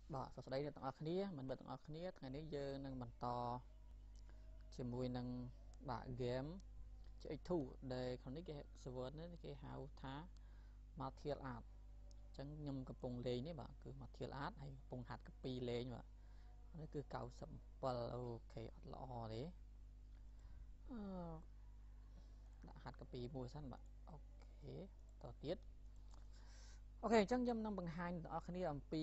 បាទសួស្តីអ្នកទាំងអស់គ្នាមិនបងទាំងអស់គ្នាថ្ងៃនេះយើងនឹងបន្តជាមួយនឹងបាទ game CX2 ដែលក្នុងនេះគេ server នេះគេហៅថា Martial Art អញ្ចឹងខ្ញុំកំពុងលេងនេះបាទគឺ Martial Art ហើយកំពុងហាត់កពីលេងបាទនេះគឺ97អូខេអត់ល្អទេដាក់ហាត់កពីមួយសិនបាទអូខេតទៀតអូខេអញ្ចឹងខ្ញុំនឹងបង្ហាញដល់អ្នកគ្នាអំពី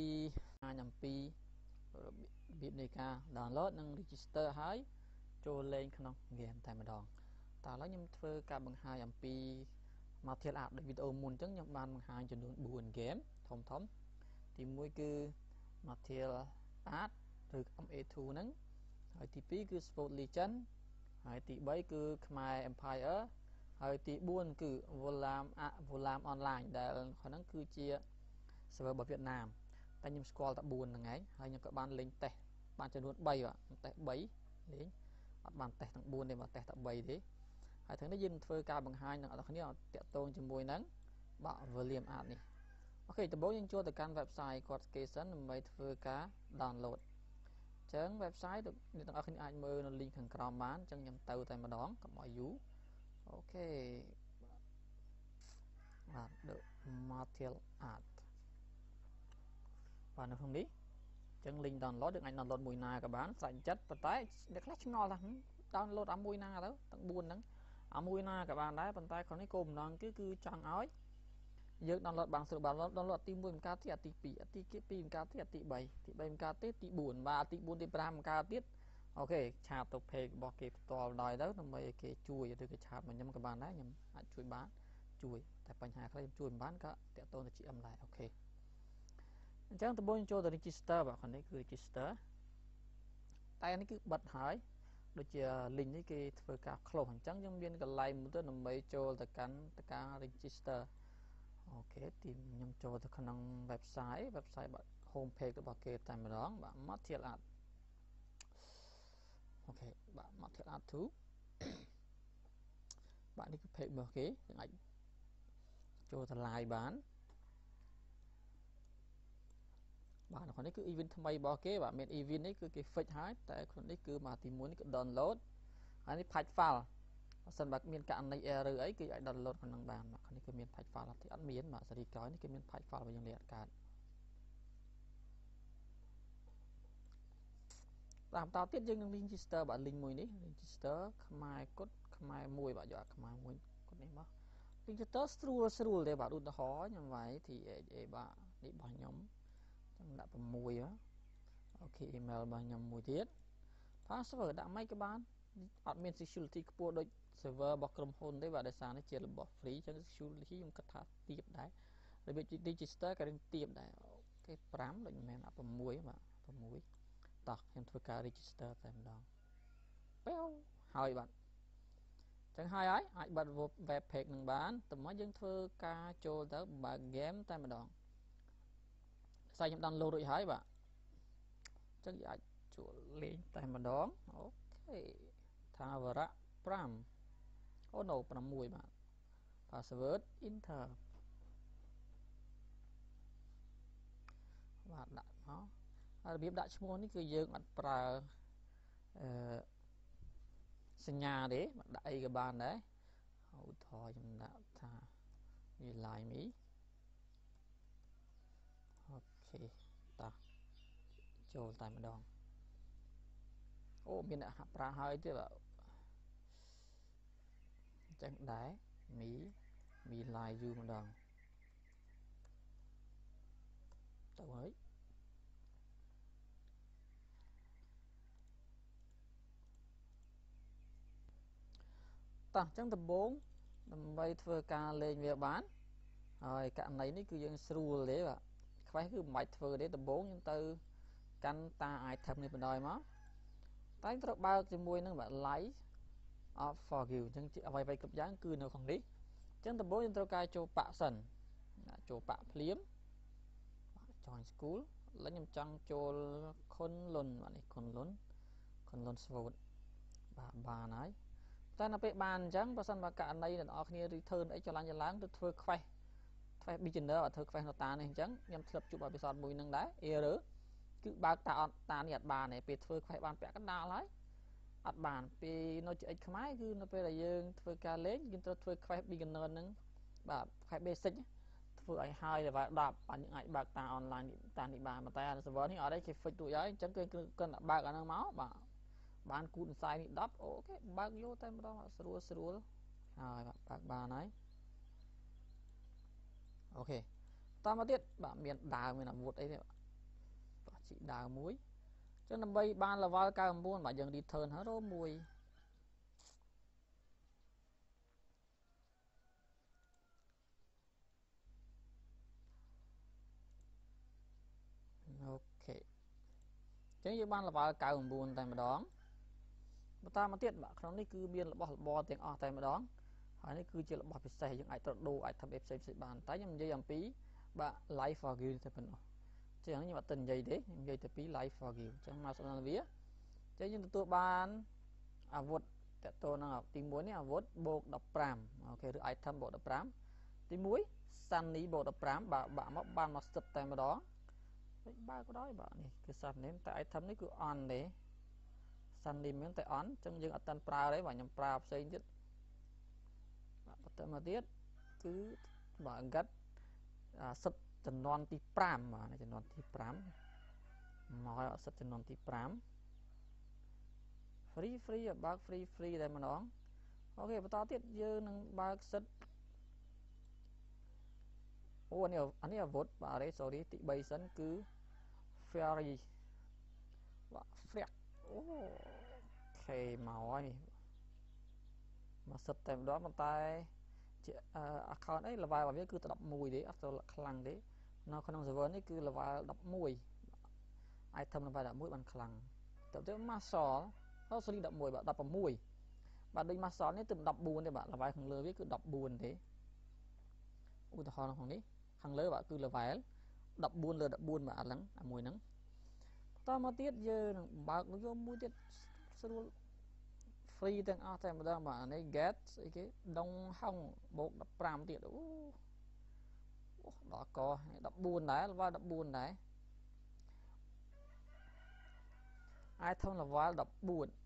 របៀបនៃការ download និង register ហើយចូលលេងក្នុង game តែម្ដងតើឥឡូវខ្ញុំធ្វើការបង្ហាញអំពី Martial Art ដូចវីដេអូមុនអញ្ចឹងខ្ញុំបានបង្ហាញចំនួន4 game ធំទី1គឺ Martial Art ឬ MA2 ហ្នឹងហើយទី2គឺ Sport Legend ហើយទី3គឺខ្មែរ Empire ហើយទី4គឺ Volam Online ដែលហ្នឹងគឺជា server របស់វៀតណាមតែខ្ញុំស្គាល់តែ4ហ្នឹងឯងហើយខ្ញុំក៏បានលេងតេស្តបានចំនួន3បាទតេស្ត3លេងអត់បានតេស្តទាំង4ទេបាទតេស្តតែ3ទេហើយថ្ងៃនេះយើងធ្វើការបង្ហាញដល់អ្នកគ្នាតាក់ទងជាមួយនឹងបាទ William Art នេះអូខេដំបូងយើងចូលទៅកាន់ website គាត់គេសិនដើម្បីធ្វើការ download អញ្ចឹង website អ្នកទាំងអស់គ្នាអាចមើលនៅ link ខាងក្រោមបានអញ្ចឹងខ្ញុំទៅតែម្ដងកុំឲ្យយូរអូខេបាទ The Martial Art បាទនៅក្នុងនេះអញ្ចឹង link download យើងអាច download មួយណាក៏បានស្រេចចិត្តប៉ុន្តែអ្នកខ្លះឆ្ងល់ថា download អាមួយណាទៅទាំង4ហ្នឹងអាមួយណាក៏បានដែរប៉ុន្តែគ្រាន់នេះគោលបំណងគឺចង់ឲ្យយើង download បានស្រួលបាន download ទី1មិនកើតទេអាទី2ទី2មិនកើតទេអាទី3ទី3មិនកើតទេទី4បាទទី4ទី5មិនកើតទៀតអូខេឆាតទៅ page របស់គេផ្ទាល់ដល់ទៅដើម្បីឲ្យគេជួយឬក៏ឆាតមកខ្ញុំក៏បានដែរខ្ញុំអាចជួយបានជួយតែបញ្ហាខ្លះខ្ញុំជួយមិនបានក៏តាក់ទងទៅ GM ដែរអូខេអញ្ចឹងដំបូងចូលទៅ register បាទខាងនេះគឺ register តែនេះគឺបិទហើយដូចជា link នេះគេធ្វើការ close អញ្ចឹងយើងមានកន្លែងមួយទៅដើម្បីចូលទៅកាន់ការ register អូខេទីខ្ញុំចូលទៅក្នុង website បាទ home page របស់គេតែម្ដងបាទ Martial Art អូខេបាទ Martial Art 2បាទនេះគឺ page របស់គេយើងអាចចូលទៅ live បានបាទនៅខាងនេះគឺ event ថ្មីរបស់គេបាទមាន event នេះគឺគេ fix ហើយតែខ្លួននេះគឺមកទី1នេះគឺ download ហើយនេះ patch file បើសិនបើមានករណី error អីគឺអាច download ក្នុងបានបាទខាងនេះគឺមាន patch file អត់មានបាទសេរីក្រោយនេះគឺមាន patch file របស់យើងលេខអត់កើតបន្តទៀតយើងនឹង register បាទ link មួយនេះ register ខ្មែរគុតខ្មែរមួយបាទយកខ្មែរមួយគុតនេះមក register ស្រួលទេបាទឧទាហរណ៍ខ្ញុំវាយ THA បាទនេះរបស់ខ្ញុំខ្ញុំដាក់6អូខេ email របស់ខ្ញុំមួយទៀត password ដាក់មិនក៏បានអត់មាន security ខ្ពស់ដូច server របស់ក្រុមហ៊ុនទេបាទដោយសារនេះជារបស់ free ចឹង security ខ្ញុំគិតថាទាបដែររបៀប register ក៏នឹងទាបដែរអូខេ5ដូចមិនមែន6បាទ6តោះខ្ញុំធ្វើការ register តែម្ដងប៉ែវហើយបាទចឹងហើយអាចបិទ web page នឹងបានតើមកយើងធ្វើការចូលទៅបើក game តែម្ដងខ្សែខ្ញុំ download រួចហើយបាទចឹងអាចចូលលេងតែម្ដងអូខេថាវរៈ5អូ no 6បាទ password enter បាទដាក់មកហើយរបៀបដាក់ឈ្មោះនេះគឺយើងអត់ប្រើសញ្ញាទេដាក់អីក៏បានដែរឧទាហរណ៍ខ្ញុំដាក់ថា Rely Me អូខេតោះចូលតែម្ដងអូមានអ្នកហាក់ប្រើហើយទៀតបាទអញ្ចឹងដែរមី live view ម្ដងទៅហើយតោះអញ្ចឹងដំបូងដើម្បីធ្វើការលេងវាបានហើយករណីនេះគឺយើងស្រួលទេបាទខ្វេះគឺមិនបាច់ធ្វើទេដំបូងយើងទៅកាន់តា item នេះបណ្ដោយមកតែត្រូវបើកជាមួយនឹងបាទ live of for you អញ្ចឹងអ្វីៗគ្រប់យ៉ាងគឺនៅក្នុងនេះអញ្ចឹងដំបូងយើងត្រូវការចូលប៉សិនចូលប៉ភ្លាម join school ឥឡូវខ្ញុំចង់ចូលខុនលុនបាទនេះខុនលុនស្វូតបាទបានហើយតែនៅពេលបានអញ្ចឹងបើសិនបើករណីអ្នកនរគ្នា return អីចលញ្ញឡើងទៅធ្វើ quest beginner ធ្វើ quest nota នេះអញ្ចឹងខ្ញុំធ្លាប់ជួបបទពិសោធន៍មួយនឹងដែរ error cứ bao ta này bàn này về thôi phải bàn vẽ cái nào đấy bàn về nó chỉ x máy cứ nó về là dương thôi ca lên nhưng tôi thôi phải beginner nâng và phải basic thôi ai hai là và đạp ở những ngày bạc ta online ta đi bàn mà ta là server thì ở đây cái phải tụi ấy chẳng cần là bạc ở năng máu mà bạn cún sai bị đắp ok bạc vô tay đó sửa rồi bạc bàn ấy ok ta mà tiết bạn miền đào mình làm một ấy thì chị đào muối cho nên bây ban là vào cao buôn mà dần đi thơn hết rồi mùi ok chứ như ban là vào cao buôn tại mà đón ta mà tiết bạn không này cứ biên là bỏ tiền ở tại mà đón hỏi này cứ chỉ là bỏ xe những ai tự đồ ai thầm ép xem bàn tái nhầm dây làm phí bạn live for game thì mình chứ như mà tình dây đấy dây thì phí live for game chẳng mà sao là vía chứ như tôi ban vượt tôi năng tìm muốn này vượt bộ đập pram ok được item bộ đập pram tìm muối sunny bộ đập pram bạn móc ban mà sập tại mà đó ba cái đó bạn này cái sàn đến tại item đấy cứ on đấy sunny miếng tại on trong dương ở tân pra đấy và nhầm pra xây chứ mà tiết cứ bạn gắt sập chân non tí pram mà chân non tí pram nói ở sập chân non tí pram free bác free đây mà nó ok và tao tiết dư nâng bác sật anh ấy vốt bà đấy sorry tị bay sân cứ ferry và phẹt ok màu ấy mà sật tem đó mà tay account ấy là vài và biết cứ đập mùi đấy after là khăn đấy nó không server ấy cứ là vài đập mùi item là vài đập mũi bằng khăn tập tới mà sò nó xử lý đập mùi bạn đập vào mùi bạn đi mà sò ấy từng đập buồn thì bạn là vài thằng lừa biết cứ đập buồn thế ui thằng thằng đấy thằng lừa bạn cứ là vài đập buồn mà ăn lắng mùi nắng ta mà tiết giờ bạc nó vô mùi tiết freeទាំងអស់តែម្ដងបាទនេះ get ស្អីគេដងហុងបូក15ទៀតអូដល់ក14ដែរ level 14ដែរ item level 14បាទ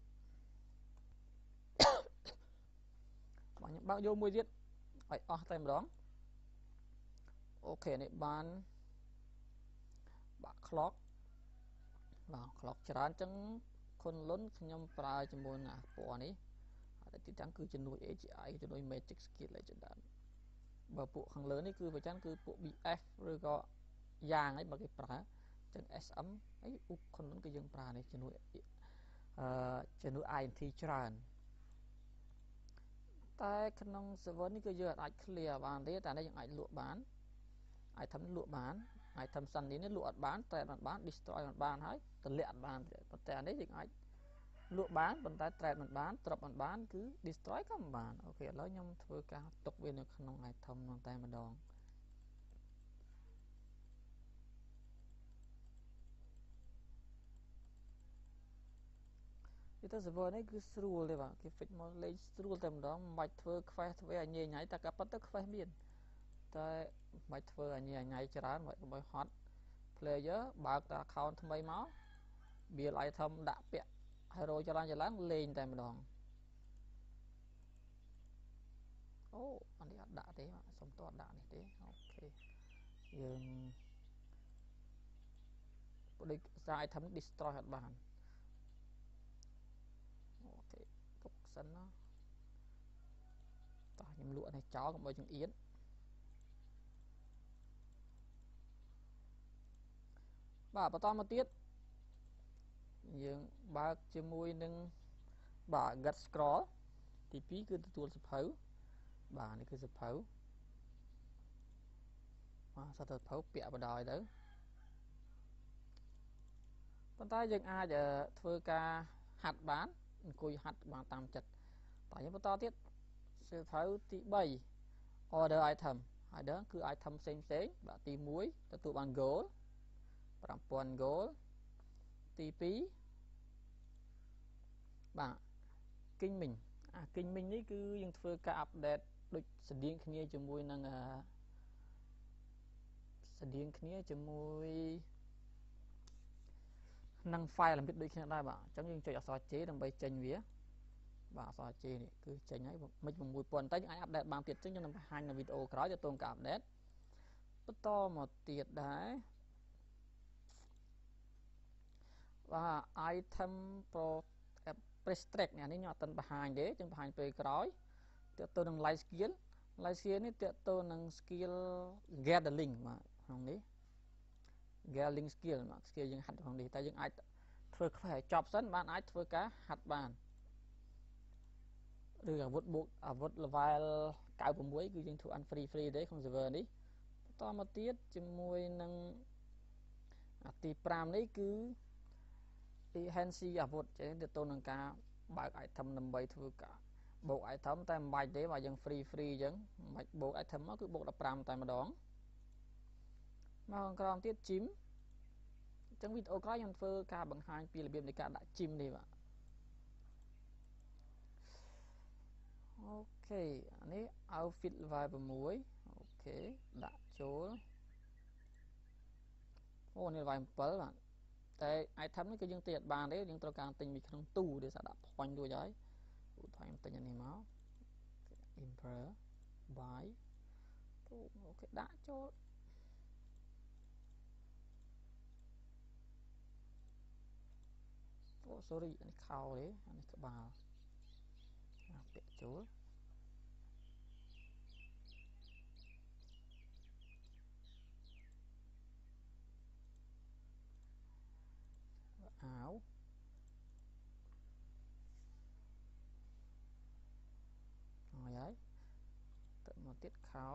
ខ្ញុំបើកយកមួយទៀតឲ្យអស់តែម្ដងអូខេនេះបានបាក់ clock បាទ clock ច្រើនអញ្ចឹងគុណលុនខ្ញុំប្រើជាមួយនឹងពណ៌នេះហើយទីតាំងគឺជំនួយ AGI ជំនួយ Magic Skill អីជាដើមបើពួកខាងលើនេះគឺប្រចាំគឺពួក BF ឬក៏យ៉ាងអីបើគេប្រើចឹង SM អីឧបគុណលុនគឺយើងប្រើនេះជំនួយជំនួយ INT ច្រើនតែក្នុង server នេះគឺយើងអាច clear បានទេតែនេះយើងអាចលក់បាន item លក់បាន item សិននេះលក់អត់បានតែអត់បាន destroy អត់បានហើយទម្លាក់អត់បានប៉ុន្តែអានេះយើងអាចលក់បានប៉ុន្តែ trade មិនបានត្រប់មិនបានគឺ destroy ក៏មិនបានអូខេឥឡូវខ្ញុំធ្វើការទុកវានៅក្នុង item នោះតែម្ដងវាទៅ server នេះគឺស្រួលទេបាទគេ fix មកលេងស្រួលតែម្ដងមិនបាច់ធ្វើ quest ធ្វើឲ្យញ៉ៃញ៉ៃតែក៏ប៉ុន្តែ quest មានតែមិនបាច់ធ្វើឲ្យញ៉ៃញ៉ៃច្រើនមិនបាច់ហត់ player បើកតា account ថ្មីមក build item ដាក់ពាក់ hero ច្រើនលេងតែម្ដងអូអានេះអត់ដាក់ទេសុំតអត់ដាក់នេះទេអូខេយើងដូចសារ item destroy អត់បានអូខេទុកសិនណាតោះខ្ញុំលក់នេះចោលកុំឲ្យចង្អៀតបាទបន្តមកទៀតយើងបើកជាមួយនឹងបាទ get scroll ទី2គឺទទួលសភៅបាទនេះគឺសភៅបាទសតសភៅពាក់បដ ாய் ទៅប៉ុន្តែយើងអាចធ្វើការហាត់បានអង្គុយហាត់បានតាមចិត្តតោះយើងបន្តទៀតសភៅទី3 order item order គឺ item ផ្សេងបាទទី1ទទួលបាន gold 5000 gold ទី2បាទ kinh mình kinh mìnhនេះគឺយើងធ្វើការ update ដូចស្តៀងគ្នាជាមួយនឹងស្តៀងគ្នាជាមួយ năng file làm việcដូចគ្នាដែរបាទអញ្ចឹងយើងចុចអក្សរ J ដើម្បីចេញវាបាទអក្សរ J នេះគឺចេញហើយមិន6000តែយើងអាចអាប់ដេតបានទៀតអញ្ចឹងខ្ញុំនឹងបង្ហាញនៅវីដេអូក្រោយទាក់ទងការអាប់ដេតបន្តមកទៀតដែរបាទ item pro extract នេះខ្ញុំអត់ទាន់បង្ហាញទេយើងបង្ហាញពេលក្រោយទាក់ទងនឹង light skill នេះទាក់ទងនឹង skill gathering បាទក្នុងនេះ gathering skill បាទ skill យើងហាត់ក្នុងនេះតែយើងអាចធ្វើខ្វះឲ្យចប់សិនបានអាចធ្វើការហាត់បានឬអាវុធបូកអាវុធ level 96គឺយើងធ្វើ unfree free ទេក្នុង server នេះបន្តមកទៀតជាមួយនឹងអាទី5នេះគឺ enhance អាវុធចេះទៅទៅនឹងការបើក item ដើម្បីធ្វើការបូក item តែមិនបាច់ទេបើយើង free អញ្ចឹងមិនបាច់បូក item មកគឺបូក15តែម្ដងមកក្រោមទៀត gym អញ្ចឹងវីដេអូក្រោយខ្ញុំធ្វើការបង្ហាញពីរបៀបនៃការដាក់ gym នេះបាទអូខេអានេះ outfit level 6អូខេដាក់ចូលអូនេះ level 7បាទតែ item នេះគឺយើងទិញអត់បានទេយើងត្រូវការទិញពីក្នុងទូដែលដាក់ point រួចហើយឧទាហរណ៍ខ្ញុំទិញអានេះមក Emperor buy អូខេដាក់ចូលអូ sorry អានេះខោទេអានេះក្បាលពាក់ចូលអាវហើយទៅមកទៀតខោ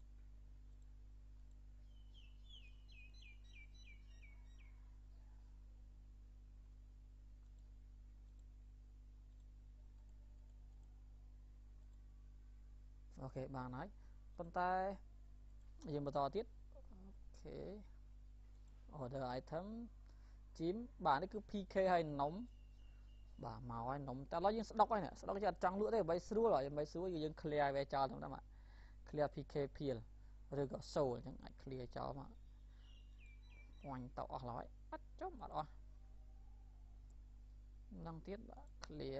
អូខេបានហើយប៉ុន្តែយើងបន្តទៀតអូខេ order item gym បាទនេះគឺ PK ហើយនំបាទមកហើយនំតែឥឡូវយើងស្ដុកហើយនេះស្ដុកយើងអត់ចង់លក់ទេដើម្បីស្រួលគឺយើង clear វាចោលហ្នឹងបាទ clear PK ភៀលឬក៏ soul អញ្ចឹងអាច clear ចោលមកអញទៅអស់ហើយអត់ចំអត់អស់នឹងទៀតបាទ clear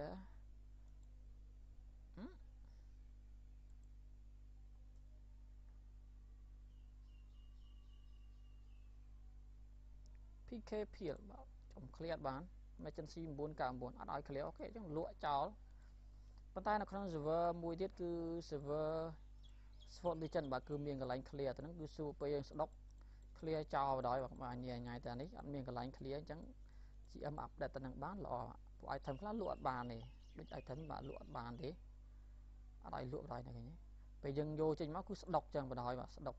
PK ភៀលបាទចំ clear បាន emergency 999អត់ឲ្យ clear អូខេអញ្ចឹងលក់ចោលប៉ុន្តែនៅក្នុង server មួយទៀតគឺ server Sword Legend បាទគឺមានកន្លែង clear ទៅហ្នឹងគឺសួរពេលយើងស្ដុក clear ចោលបណ្ដោយបាទញ៉ៃតែនេះអត់មានកន្លែង clear អញ្ចឹង GM update ទៅនឹងបានល្អពួក item ខ្លះលក់អត់បានទេដូច item បាទលក់អត់បានទេអត់ឲ្យលក់បណ្ដោយណាឃើញទេពេលយើងយកចេញមកគឺស្ដុកចឹងបណ្ដោយបាទស្ដុក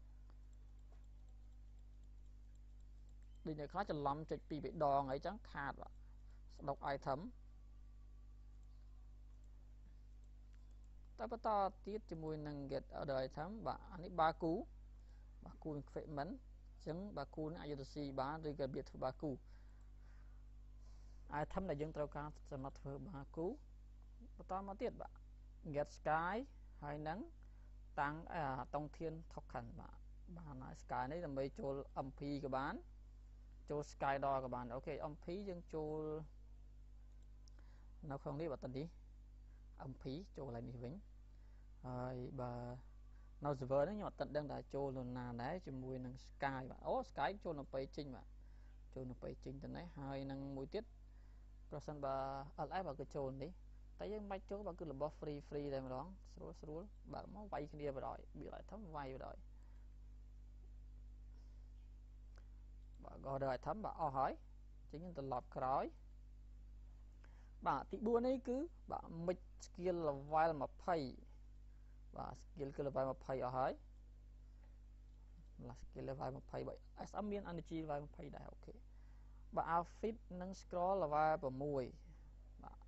ដូចអ្នកខ្លះច្រឡំចុច2 3 ដងអីចឹងខាតបាទស្ដុក item តែបន្តទៀតជាមួយនឹង get other item បាទអានេះ Baku equipment អញ្ចឹង Baku នេះអាចយកទៅស៊ីបានឬក៏របៀបធ្វើ Baku item ដែលយើងត្រូវការសម្រាប់ធ្វើ Baku បន្តមកទៀតបាទ get sky ហើយនឹងតាំងតុងធាន token បាទបានហើយ sky នេះដើម្បីចូល MP ក៏បានចូល sky door ក៏បានអូខេ MP យើងចូលនៅក្នុងនេះបាទតនេះ MP ចូលកន្លែងនេះវិញហើយបើនៅ server ហ្នឹងខ្ញុំអត់ទាន់ដឹងថាចូលនរណាដែរជាមួយនឹង sky បាទអូ sky ចូលនៅពេលចេញបាទចូលនៅពេលចេញទៅនេះហើយនឹងមួយទៀតប្រសិនបើ LS បើគឺចូលនេះតែយើងមិនបាច់ចូលបើគឺរបស់ free តែម្ដងស្រួលបើមកវាយគ្នាបណ្ដោយវាឲ្យធំវាយបណ្ដោយបាទ order item បាទអស់ហើយអញ្ចឹងយើងត្រឡប់ក្រោយបាទទី4នេះគឺបាទ mix skill level 20បាទ skill គឺ level 20អស់ហើយskill level 20បើ SM មាន energy level 20ដែរអូខេបាទ outfit និង scroll level 6បាទ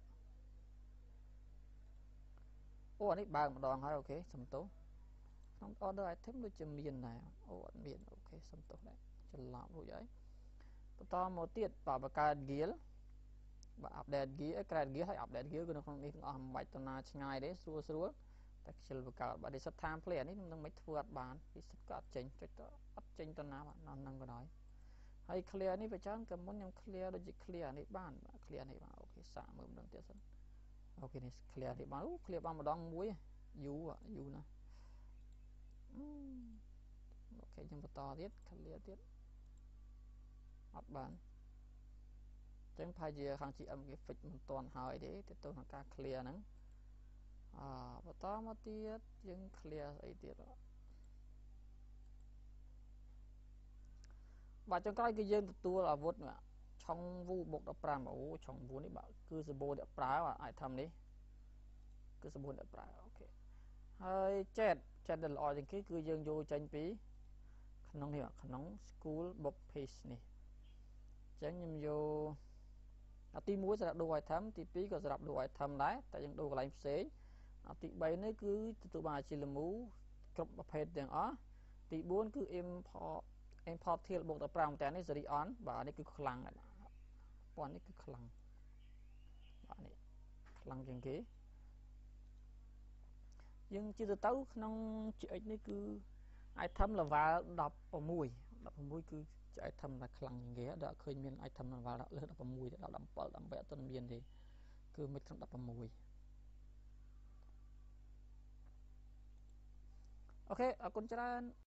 អូអានេះបើកម្ដងហើយអូខេសំទោសក្នុង order item ដូចជាមានដែរអូអត់មានអូខេសំទោសដែរច្រឡំរួចហើយបន្តមកទៀតបាទបង្កើត gear បាទ update gear ក្រែត gear ហើយ update gear គឺនៅក្នុងនេះទាំងអស់មិនបាច់ទៅណាឆ្ងាយទេស្រួលតែខ្ជិលបង្កើតបាទ reset time play អានេះនឹងមិនធ្វើអត់បាន reset ក៏អត់ចេញចុចទៅអត់ចេញទៅណាបាទនៅនឹងក៏ដោយហើយ clear នេះវាច្រើនក៏មុនខ្ញុំ clear ដូចជា clear នេះបាន clear នេះបានអូខេសាកមើលម្ដងទៀតសិនអូខេនេះ clear នេះបាន clear បានម្ដងមួយយូរណាអូខេខ្ញុំបន្តទៀត clear ទៀតអត់បានចឹងប្រហែលជាខាង GM គេ fix មិនទាន់ហើយទេទៅក្នុងការ clear ហ្នឹងបន្តមកទៀតយើង clear ស្អីទៀតបាទចុងក្រោយគឺយើងទទួលអាវុធឆុងវូបូក15អូឆុងវូនេះបាទគឺសម្បូរអ្នកប្រើitem នេះគឺសម្បូរអ្នកប្រើអូខេហើយ chat ដែលល្អជាងគេគឺយើងយកចេញពីក្នុងនេះក្នុង school book page នេះអញ្ចឹងខ្ញុំយកទី1សម្រាប់ដូរ item ទី2ក៏សម្រាប់ដូរ item ដែរតែយើងដូរកន្លែងផ្សេងទី3នេះគឺទទួលបានអាជីលមូគ្រប់ប្រភេទទាំងអស់ទី4គឺ import till បូក15តែនេះ series on បាទនេះគឺខ្លាំងដែរពណ៌នេះគឺខ្លាំងបាទនេះខ្លាំងជាងគេយើងជឿទៅក្នុង GX នេះគឺ item level 16គឺជា item ដែលខ្លាំងជាងគេដល់ឃើញមាន item level លើ16ដល់17 18អត់ទាន់មានទេគឺមិនក្នុង16អូខេអរគុណច្រើន